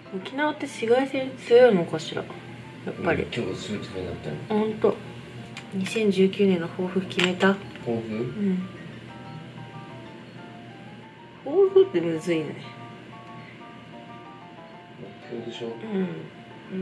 沖縄って紫外線強いのかしら、やっぱり。 今日すぐ使いになったよ。 ほんと。2019年の抱負決めた？ 抱負？ うん。抱負ってむずいね。 目標でしょ。 うん。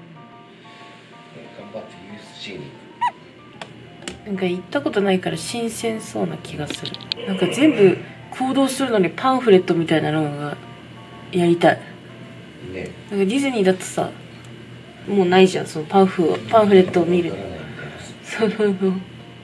頑張って USC になんか行ったことないから新鮮そうな気がする。なんか全部行動するのにパンフレットみたいなのがやりたい。 ね。 なんかディズニーだとさ、もうないじゃん、そのパンフレットを見る。そうそうそう。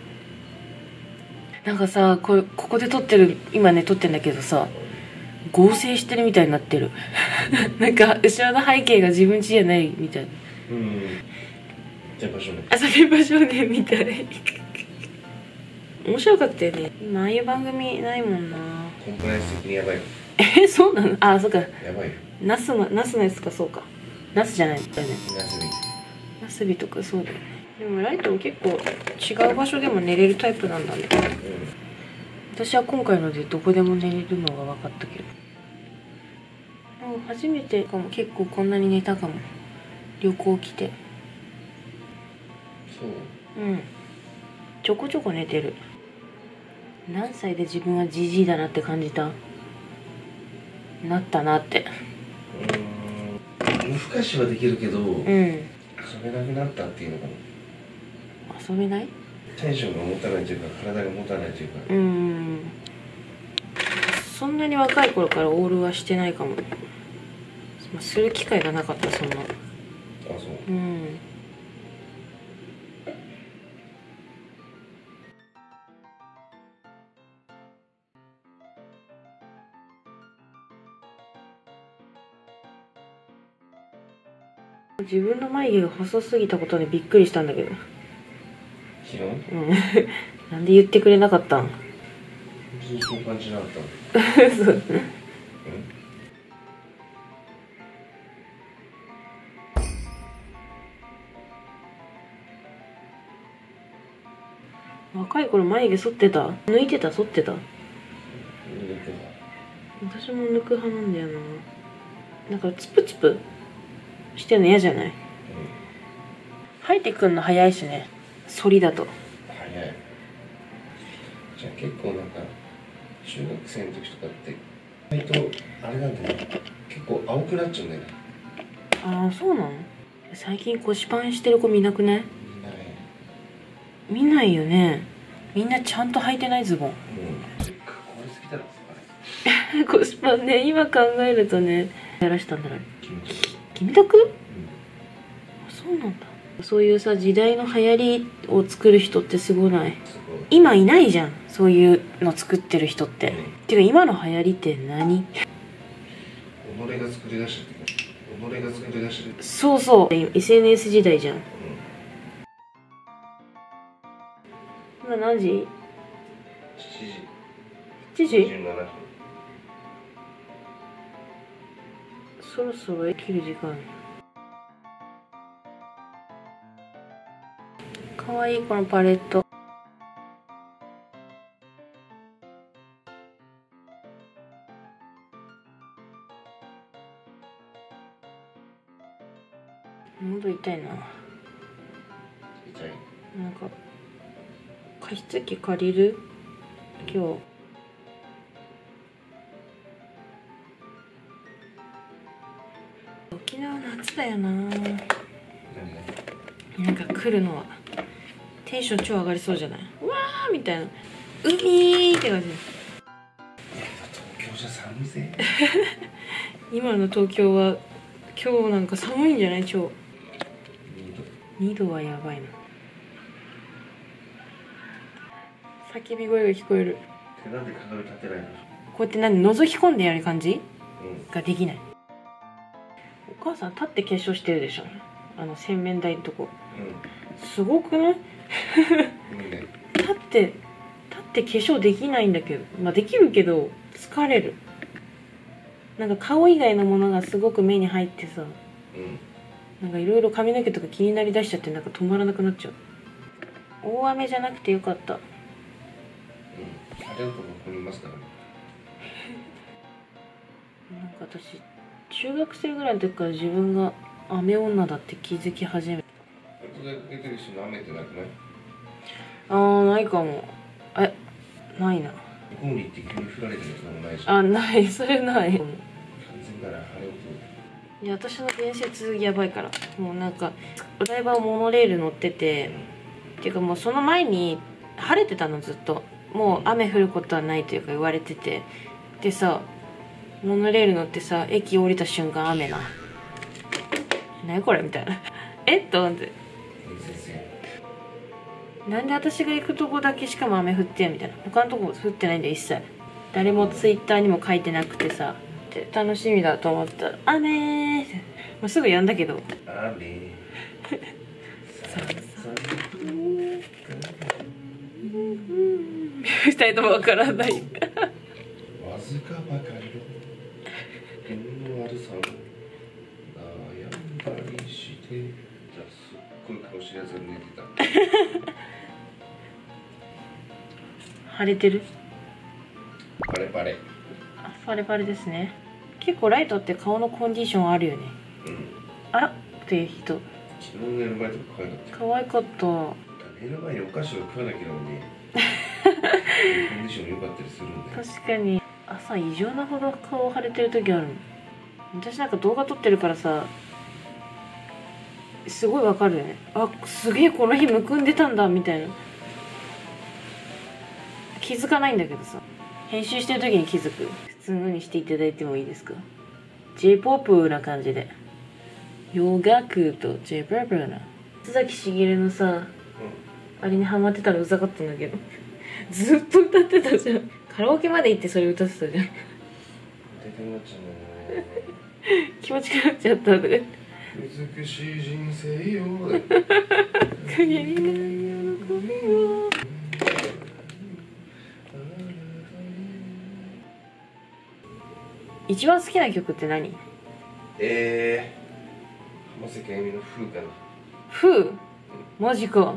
なんかさ、ここで撮ってる、今ね撮ってんだけどさ、合成してるみたいになってる。なんか後ろの背景が自分家じゃないみたいな。 うん。遊び場所ねみたい。面白かったよね。今ああいう番組ないもんな。 コンプライアンス的にやばいよ。 そうなの？あ、そうか。 やばいよ。 ナスのやつか、そうか。ナスじゃないんだよね。ナスビとかそうだよね。でもライトも結構違う場所でも寝れるタイプなんだね。私は今回のでどこでも寝れるのが分かったけど。もう初めてかも、結構こんなに寝たかも。旅行来て。 そう。 うん。ちょこちょこ寝てる。何歳で自分はジジイだなって感じた？なったなって。 夜更かしはできるけど、 うん。 遊べなくなったっていうのかな。 遊べない？ テンションが持たないというか、体が持たないというか。 そんなに若い頃からオールはしてないかも。する機会がなかった、そんな。 あ、そう。 自分の眉毛が細すぎたことにびっくりしたんだけど。 昨日？ なんで言ってくれなかったん？ そう感じなかったの？ そう。若い頃眉毛剃ってた？抜いてた？剃ってた？私も抜く派なんだよな。なんかツプツプしてるの嫌じゃない？生えてくんの早いしね、反りだと。 早い。じゃあ結構なんか中学生の時とかって意外とあれなんだよね、結構青くなっちゃうんだよね。 ああ、そうなの？最近腰パンしてる子見なくない？見ないよね。みんなちゃんと履いてないズボン。腰パンね、今考えるとね、やらしたんだろう。キムタク？そうなんだ。そういうさ、時代の流行りを作る人ってすごない？今いないじゃん、そういうの作ってる人って。てか今の流行りって何？ 己が作り出してる。己が作り出してる。 そうそう、SNS 時代じゃん。今何時？ 7 時？ 7時？そろそろ切る時間。かわいいこのパレット。喉痛いな。 痛い？ なんか加湿器借りる？今日。沖縄夏だよな。なんか来るのはテンション超上がりそうじゃない？うわーみたいな、海って感じ。 東京じゃ寒いぜ。 今の東京は今日なんか寒いんじゃない？超2度はやばいな。叫び声が聞こえる。 なんで鏡立てないの？ こうやって覗き込んでやる感じ、ができない。お母さん立って化粧してるでしょ、洗面台のとこ。すごくない？立って化粧できないんだけど、まあできるけど疲れる。なんか顔以外のものがすごく目に入ってさ、なんかいろいろ髪の毛とか気になりだしちゃって、なんか止まらなくなっちゃう。大雨じゃなくてよかった。 あれとここにいますからね。 なんか私中学生ぐらいの時から自分が雨女だって気づき始めた。 大学出てる人の雨ってなくない？ ないかも。ないな。 向こうに行って急に降られてるのもないし。 ない、それない。 完全なら晴れを。 いや、私の伝説やばいから。もうなんかお台場をモノレール乗ってて、っていうかもうその前に晴れてたのずっと。もう雨降ることはないというか言われてて、でさ、モノレール乗ってさ、駅降りた瞬間雨な。何これみたいな。と思って。なんで私が行くとこだけしかも雨降ってんみたいな。他のとこ降ってないんだよ一切。誰もツイッターにも書いてなくてさ、で楽しみだと思ったら雨ーって、もうすぐやんだけど。 雨。 二人ともわからない。 わずかばかりの悪さを悩んだりして、じゃあすっごい顔知らずに寝てた。 晴れてる？ パレパレ。 パレパレですね。結構ライトって顔のコンディションあるよね。あらっていう人。 昨日寝る前とか可愛かった。 寝る前にお菓子を食わなきゃなのにコンディション良かったりするんだよ。 確かに朝異常なほど顔腫れてる時あるの。私なんか動画撮ってるからさ、すごいわかるよね。すげえこの日むくんでたんだみたいな。気づかないんだけどさ、編集してる時に気づく。普通のにしていただいてもいいですか？ J-POP な感じで、洋楽と J-POP な須崎しげるのさ、あれにハマってたらうざかったんだけどずっと歌ってたじゃん。カラオケまで行ってそれ歌ってたじゃん。気持ちくなっちゃったとか言って、 美しい人生よ限りない喜びを。一番好きな曲って何？ 浜崎あゆみの風かな。 風？マジか。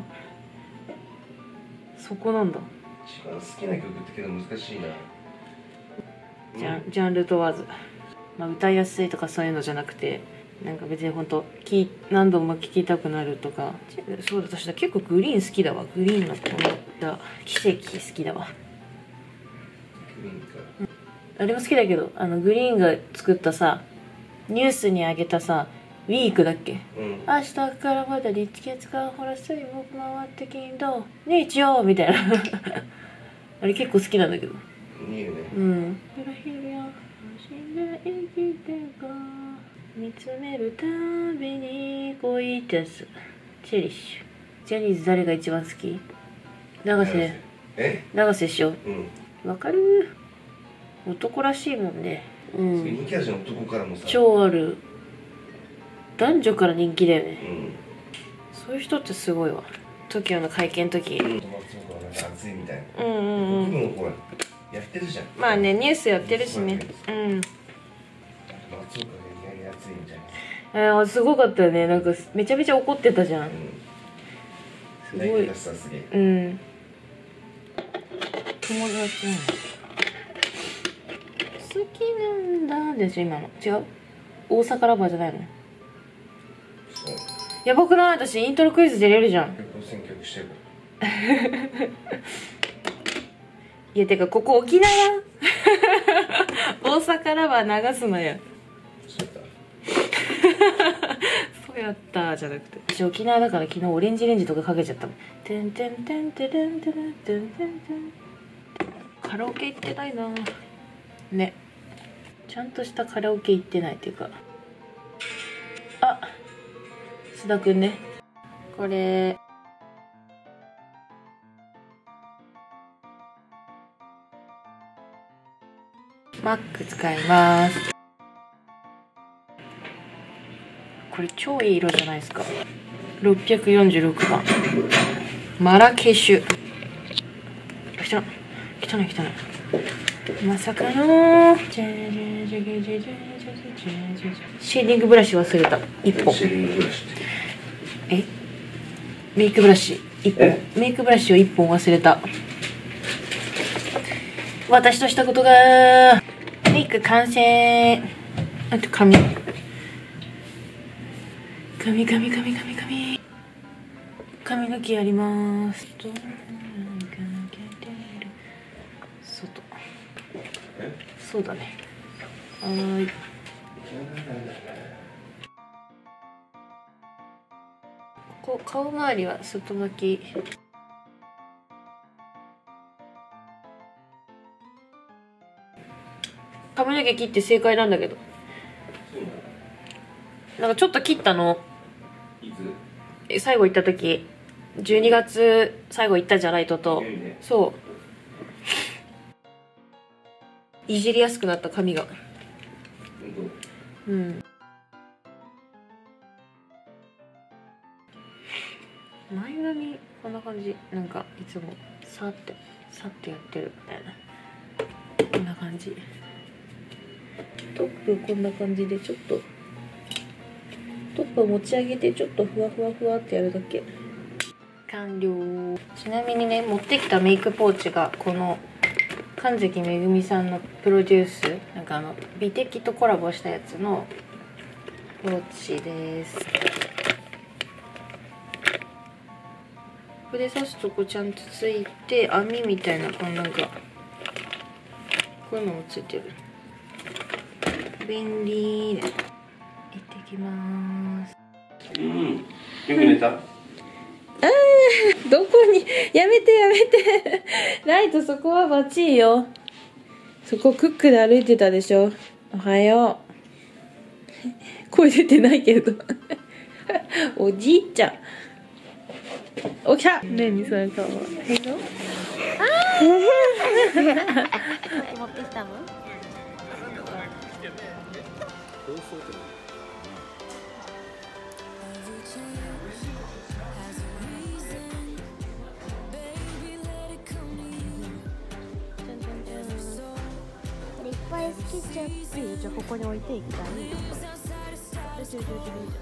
そこなんだ。 一番好きな曲ってけど難しいな。 ジャンル問わず、歌いやすいとかそういうのじゃなくて、なんか別にほんと何度も聴きたくなるとか。そうだ、私だ結構グリーン好きだわ。グリーンのこの奇跡好きだわ。 グリーンか。 あれも好きだけど、グリーンが作ったさ、ニュースにあげたさ、ウィークだっけ、明日からまだ日月がほら水木回って金土日曜みたいなあれ結構好きなんだけど。 いいよね。 見つめるたびに恋です。チェリッシュ。ジャニーズ誰が一番好き？永瀬でしょ。わかる。男らしいもんね。 人気あるじゃん、男からもさ。 超ある。男女から人気だよね。そういう人ってすごいわ。TOKIOの会見の時。 熱いみたいな。僕もほらやってるじゃん。 まあね、ニュースやってるしね。 松岡がやり熱いみたいな。 すごかったよね。なんかめちゃめちゃ怒ってたじゃん。すごい。友達なんだ。好きなんだでしょ今の。違う？大阪ラバーじゃないの？ そう。 やばくない？私イントロクイズ出れるじゃん。 選曲してるから。 いやてかここ沖縄大阪ラバー流すのよ。そうやったじゃなくて、私沖縄だから昨日オレンジレンジとかかけちゃったもん。てんてんてんてんてんてんてんてんてん。カラオケ行ってないなね。ちゃんとしたカラオケ行ってないっていうか。須田くんね。これマック使います。これ超いい色じゃないですか。646番マラケシュ。汚いまさかのシェーディングブラシ忘れた1本。メイクブラシ1本。メイクブラシを1本忘れた。私としたことがメイク完成。 あと髪の毛やります。外。そうだね。はい。ここ顔周りは外巻き。髪の毛切って正解なんだけど。なんかちょっと切ったの。最後行った時12月最後行ったじゃないとそういじりやすくなった髪が。うん。前髪こんな感じ。なんかいつもさってやってるみたいな、こんな感じ。トップこんな感じで、ちょっとトップを持ち上げてちょっとふわってやるだけ。完了。ちなみにね、持ってきたメイクポーチがこの神関めぐみさんのプロデュース、なんか美的とコラボしたやつのポーチです。これで刺すとこちゃんとついて、網みたいな、このなんかこういうのもついてる。便利で。行ってきます。 うん。よく寝た？ どこに、やめてライト、そこはバッチリよ。そこクックで歩いてたでしょ。おはよう。声出てないけどおじいちゃん起きた。ねえ、みさんかわいいの。持ってきたの？ いっぱい好きちゃって、じゃあここに置いていきたい。食べた。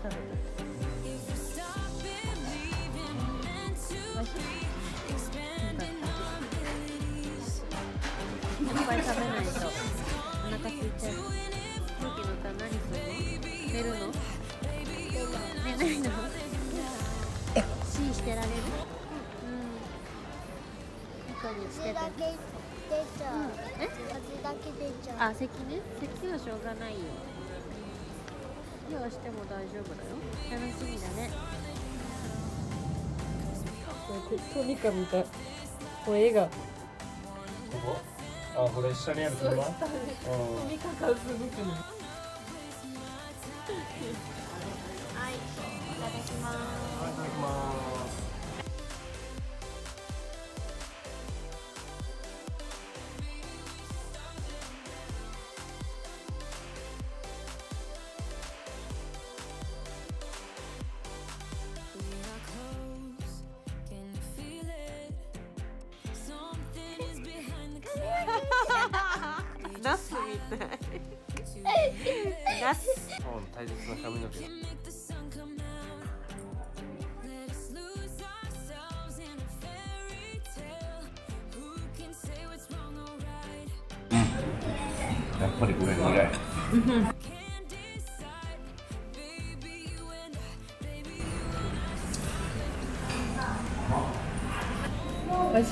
いっぱい食べないとお腹空いちゃう。空気の歌何するの？寝るの？寝ないの？シーしてられる？中につけて。出ちゃう。風だけ出ちゃう。あ、咳ね。咳はしょうがないよ。手はしても大丈夫だよ。楽しみだね。 トミカみたい。これ絵が。 ここ？あ、これ下にある車？トミカがすごくない。 はい、いただきます。 いただきます。 ナスみたい。ナス。 大切な髪の毛。やっぱりこれぐらい。 おいしい。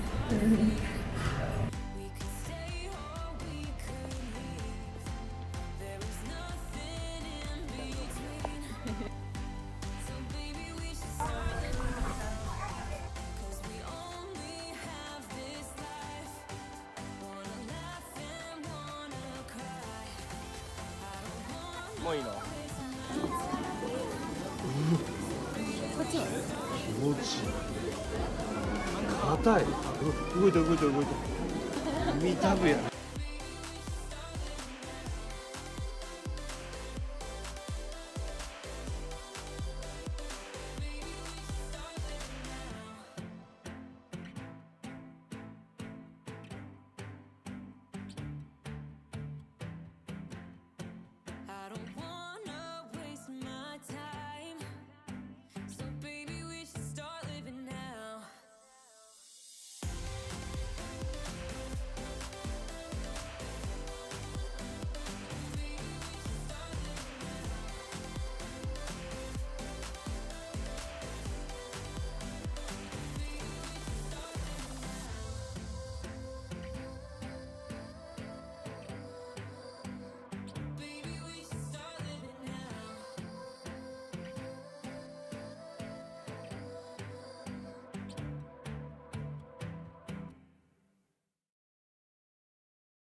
もういいの？ こっち。 気持ちいい。硬い。動いた。耳たぶや。